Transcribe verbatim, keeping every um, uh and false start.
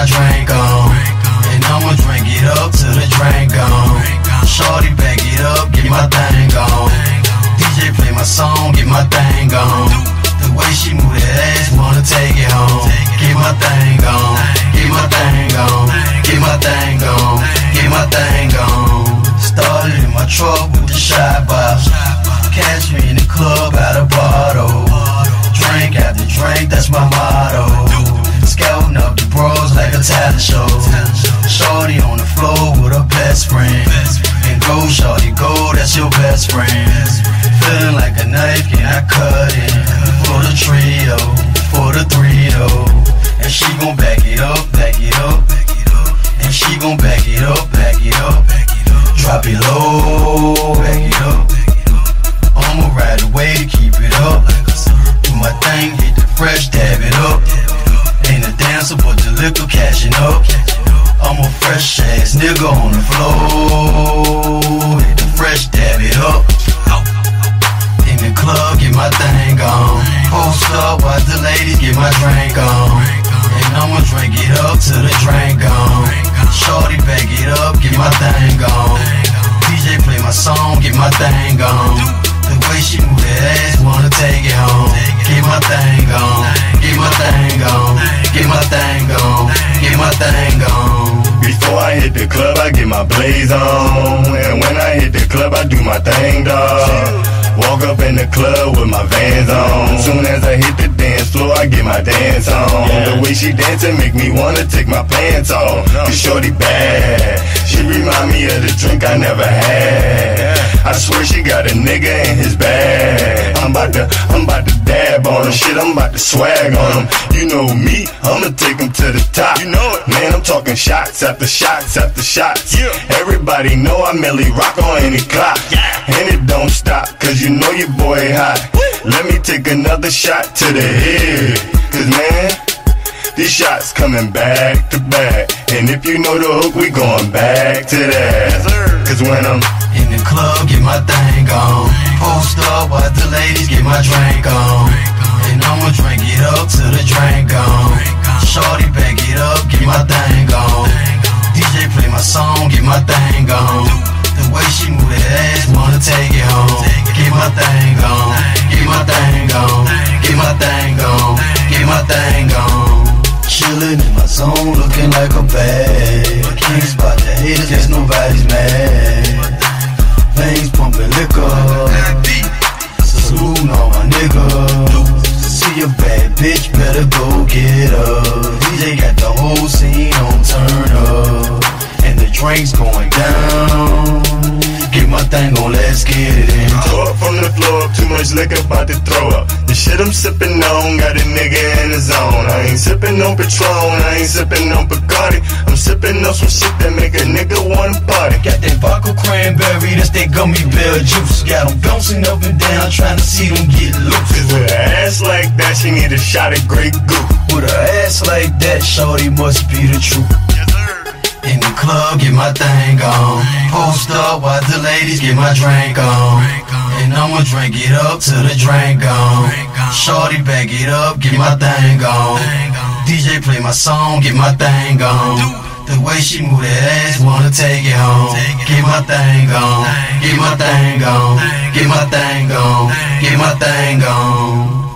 my drink on. And I'ma drink it up till the drink gone. Shorty back it up, get my thing on. D J play my song, get my thing on. The way she move that ass, wanna take it home. Get my thing on, get my thing on, get my thing on, get my thing on. Started in my truck with the shot box. Catch me in the club out a bottle. Drink after drink, that's my motto. Scouting up the bros like a talent show. Shorty on the floor with her best friend. And go, shorty, go, that's your best friend. Feeling like a knife, can I cut it? For the trio, for the three oh. And she gon' back it up, back it up. And she gon' back it up, back it up. Drop it low, back it up. I'ma ride away to keep it up. Do my thing, hit the fresh, dab it up. Ain't a dancer but the liquor cashing up. I'm a fresh ass nigga on the floor. Hit the fresh, dab it up. In the club, get my thing on. Post up, watch the ladies get my drink on. And I'ma drink it up till the drink gone. Shorty back it up, get my thing on. D J play my song, get my thing on. The way she move that ass, wanna take it home. Get my thing on, get my thing on, get my thing on, get my thing on. Before I hit the club, I get my blaze on. And when I hit the club, I do my thing, dawg. Walk up in the club with my Vans on. Soon as I hit the dance floor, I get my dance on. The way she dancing make me wanna take my pants off. Cause shorty bad, she remind me of the drink I never had. I swear she got a nigga in his bag. I'm about to, I'm about to dab on him. Shit, I'm about to swag on him. You know me, I'ma take him to the top. You know it, man. I'm talking shots after shots after shots. Yeah. Everybody know I merely rock on any clock. Yeah. And it don't stop, cause you know your boy hot. Woo. Let me take another shot to the head. Cause man, these shots coming back to back. And if you know the hook, we going back to that. Cause when I'm in the club, get my thing on. Post up, watch the ladies get my drink on. And I'ma drink it up till the drink gone. Shorty back it up, get my thing on. D J play my song, get my thing on. The way she move that ass, wanna take it home. Get my thing on, get my thing on, get my thing on, get my thing on. Chillin' in my zone, looking like a bag. Can't spot the haters, guess nobody's mad. Veins pumping liquor, saluting all my niggas. See a bad bitch, better go get her. D J got the whole scene on turn up, and the drinks going down. Get my thing on, let's get it in. Throw up from the floor, too much liquor, about to throw up. The shit I'm sippin' on, got a nigga in the zone. I ain't sippin' on Patron, I ain't sippin' on Bacardi. I'm sippin' on some shit that make a nigga wanna party. Got that vodka cranberry, that's that gummy bear juice. Got them bouncing up and down, trying to see them get loose. Cause with an ass like that, she need a shot of Grey Goose. With an ass like that, shorty must be the truth. In the club, get my thing on. Post up, watch the ladies get my drink on. And I'ma drink it up till the drink gone. Shorty back it up, get my thing on. D J play my song, get my thing on. The way she move that ass, wanna take it home. Get my thing on, get my thing on, get my thing on, get my thing on.